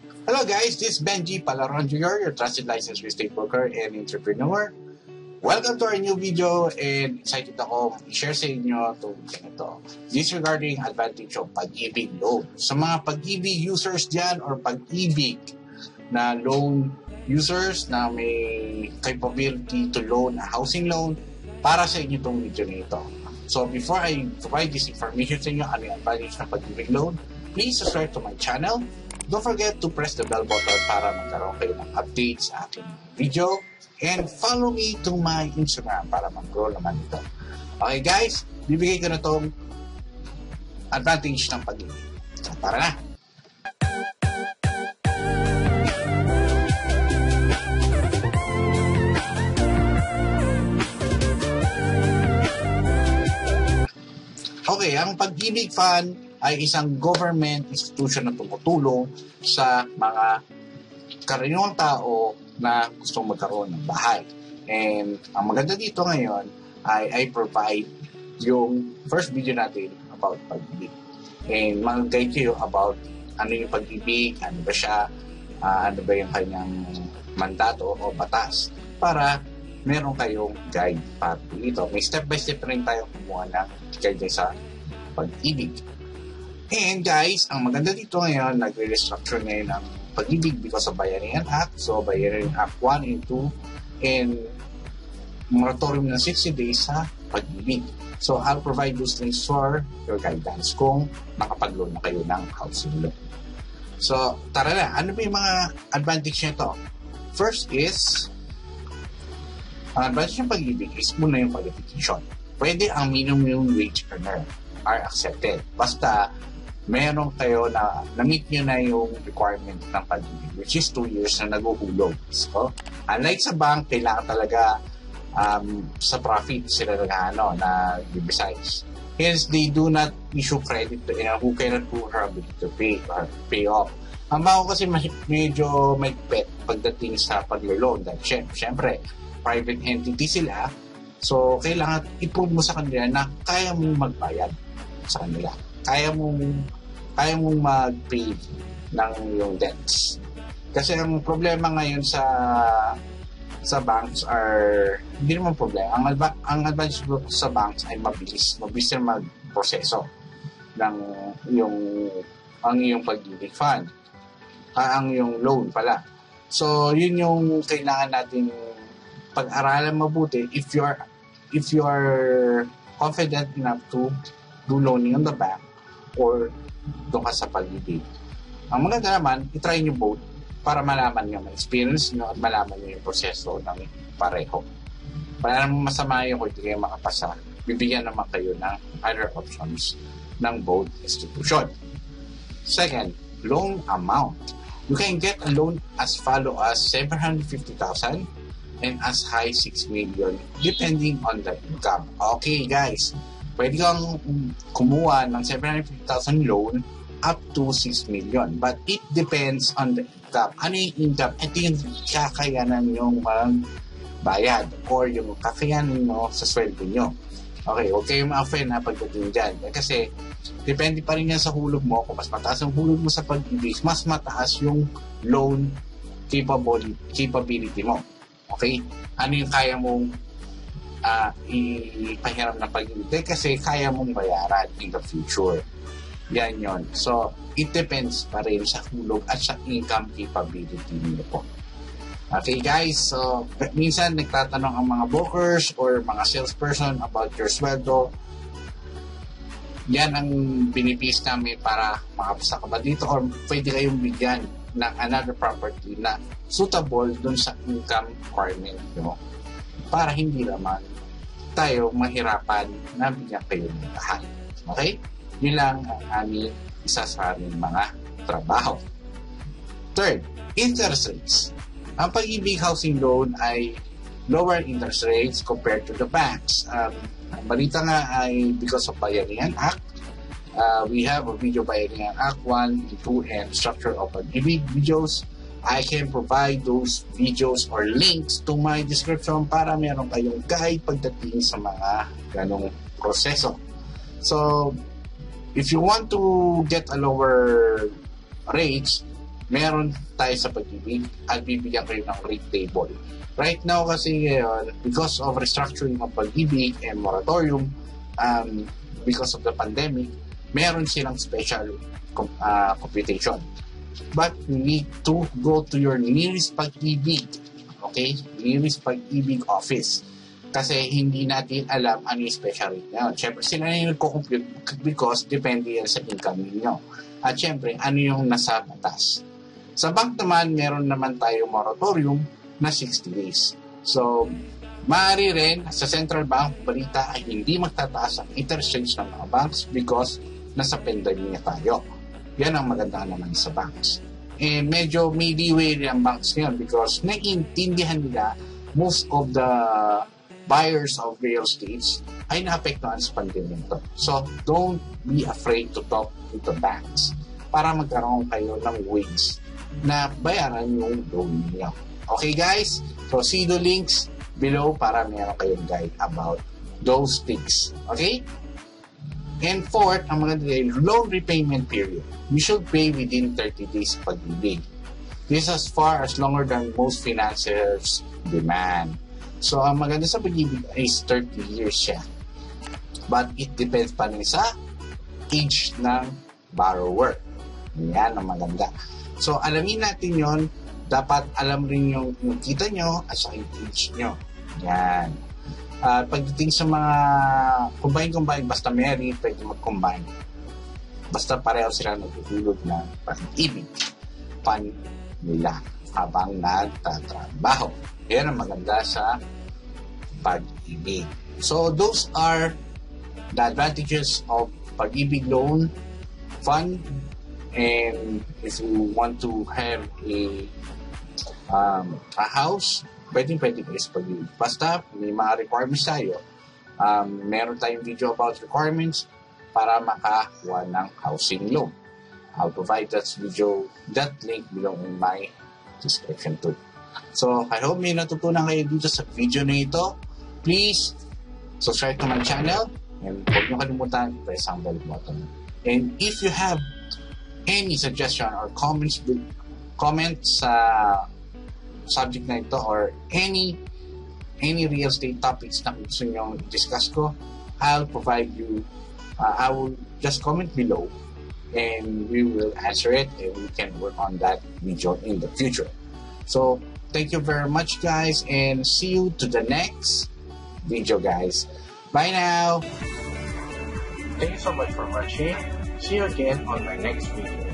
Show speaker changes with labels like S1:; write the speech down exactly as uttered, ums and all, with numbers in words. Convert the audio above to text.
S1: Hello guys, this is Benji Palaron Junior, your trusted licensed real estate broker and entrepreneur. Welcome to our new video and excited ako i-share sa inyo itong ito. This regarding advantage of pag-ibig loan. Sa mga pag-ibig users dyan or pag-ibig na loan users na may capability to loan a housing loan, para sa inyo itong video na ito. So before I provide this information sa inyo, ano yung advantage ng pag-ibig loan, please subscribe to my channel. Don't forget to press the bell button para magkaroon kayo ng updates sa aking video. And follow me to my Instagram para mag-grow naman ito. Okay guys, bibigay ko na itong advantage ng pag-ibig. So tara na! Okay, ang Pag-ibig Fund ay isang government institution na tumutulong sa mga karaniwang tao na gustong magkaroon ng bahay. And ang maganda dito ngayon ay I provide yung first video natin about pag-ibig. And mag-guide kayo about ano yung pag-ibig, ano ba siya, uh, ano ba yung kanyang mandato o batas para meron kayong guide para dito. May step-by-step rin tayo kumuha ng guide sa pag-ibig. And guys, ang maganda dito ngayon, nagre-restructure ngayon ang pag-ibig because of Bayanihan Act. So, Bayanihan Act one and two and moratorium ng sixty days sa pag-ibig. So, I'll provide those links for your guidance kung nakapag-loan na kayo ng housing loan. So, tara na. Ano ba yung mga advantage nito? First is, ang advantage ng pag-ibig is muna yung qualification. Pwede ang minimum wage earner are accepted. Basta, meron kayo na na-meet nyo na yung requirement ng pag-ibig, which is two years na naguhulog. So, unlike sa bank, kailangan talaga um, sa profit sila na, ano, na besides. Hence, they do not issue credit to anyone who cannot prove her ability to pay or pay off. Ang banko kasi medyo may pet pagdating sa pag-loan. Dahil syempre, private entity sila. So, kailangan i-prove mo sa kanila na kaya mong magbayad sa kanila. Kaya mong kaya mong mag-pay ng yung debts. Kasi ang problema ngayon sa sa banks are hindi naman problema. Ang, ang advantage sa banks ay mabilis. Mabilis na mag-proseso ng yung ang iyong pag-ibig fund. Ah, ang yung loan pala. So, yun yung kailangan nating pag-aralan mabuti if you are if you are confident enough to do loaning on the bank or doon ka sa pag-ibig. Ang maganda naman, itry nyo both para malaman nyo, ma-experience nyo at malaman nyo yung proseso ng pareho. Para naman masama yun kung hindi kayo makapasa, bibigyan naman kayo ng other options ng both institution. Second, loan amount. You can get a loan as follow as seven hundred fifty thousand and as high six million depending on the income. Okay guys, pwede kang kumuha ng seven hundred fifty thousand loan up to six million. But it depends on the income. Ano yung income? Ito yung kakayanan yung bayad or yung kakayanan nyo sa sweldo nyo. Okay, huwag kayong ma-offend na pagdating dyan. Kasi depende pa rin yan sa hulog mo. Kung mas mataas ang hulog mo sa pag-ibig, mas mataas yung loan capability, capability mo. Okay? Ano yung kaya mong Uh, ipahiram na pag-ibig kasi kaya mong bayaran in the future. Yan yon. So, it depends pa rin sa hulog at sa income capability niyo po. Okay guys, so minsan nagtatanong ang mga brokers or mga salesperson about your sweldo. Yan ang binibis namin para makapasa ka ba dito or pwede kayong bigyan ng another property na suitable dun sa income requirement nyo para hindi naman tayo mahirapan na bigyan kayo ng lahat. Okay? Yun lang ang aming isa sa aming mga trabaho. Third, interest rates. Ang Pag-ibig housing loan ay lower interest rates compared to the banks. Um, ang balita nga ay because of Bayanihan Act. Uh, we have a video Bayanihan Act one, two, and structure of Pag-ibig videos. I can provide those videos or links to my description para meron kayong guide pagdating sa mga ganong proseso. So, if you want to get a lower rates, meron tayo sa Pag-ibig at bibigyan kayo ng rate table. Right now kasi ngayon, because of restructuring ng Pag-ibig and moratorium, um, because of the pandemic, meron silang special uh, computation. But you need to go to your nearest Pag-ibig, okay? Nearest Pag-ibig office. Kasi hindi natin alam ano yung special rate nyo. Siyempre, sila na yung nagko-compute because depende yan sa income niyo. At siyempre, ano yung nasa batas. Sa bank naman, meron naman tayong moratorium na sixty days. So, maaari rin sa central bank, balita ay hindi magtataas ang interest rates ng mga banks because nasa pandemya tayo. Yan ang maganda naman sa banks. Eh, medyo may leeway rin ang banks ngayon because naiintindihan nila most of the buyers of real estates ay naapektuhan sa pandemya to. So, don't be afraid to talk to the banks para magkaroon kayo ng ways na bayaran yung loan niyo. Okay guys? So, see the links below para meron kayong guide about those things. Okay? And fourth, ang maganda ay loan repayment period. You should pay within thirty days Pag-ibig. This is as far as longer than most financiers demand. So, ang maganda sa Pag-ibig is thirty years siya. But it depends pa rin sa age ng borrower. Yan ang maganda. So, alamin natin yon. Dapat alam rin yung, yung kita nyo at sa yung age nyo. Yan. Uh, pagdating sa mga combine-combine, basta married, pwede mag-combine. Basta pareho sila nagtutulog ng Pag-ibig pan nila habang nagtatrabaho. Yan ang maganda sa Pag-ibig. So, those are the advantages of Pag-ibig loan fund. And if you want to have a um, a house, pwedeng pwede kayo sa Pag-ibig. Basta may mga requirements tayo. Um, meron tayong video about requirements para makakuha ng housing loan. I'll provide that video, that link below in my description too. So, I hope may natutunan kayo dito sa video na ito. Please, subscribe to my channel and huwag niyo kalimutan, press ang bell button. And if you have any suggestion or comments, comment sa subject na ito or any any real estate topics na gusto nyo discuss ko, I'll provide you, uh, I will just comment below and we will answer it and we can work on that video in the future. So, thank you very much guys and see you to the next video guys. Bye now! Thank you so much for watching. See you again on my next video.